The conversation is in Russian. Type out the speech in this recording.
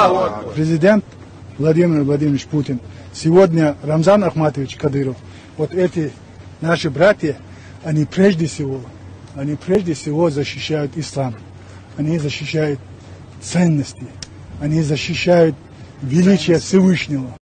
Президент Владимир Владимирович Путин, сегодня Рамзан Ахматович Кадыров, вот эти наши братья, они прежде всего защищают ислам, они защищают ценности, они защищают величие Всевышнего.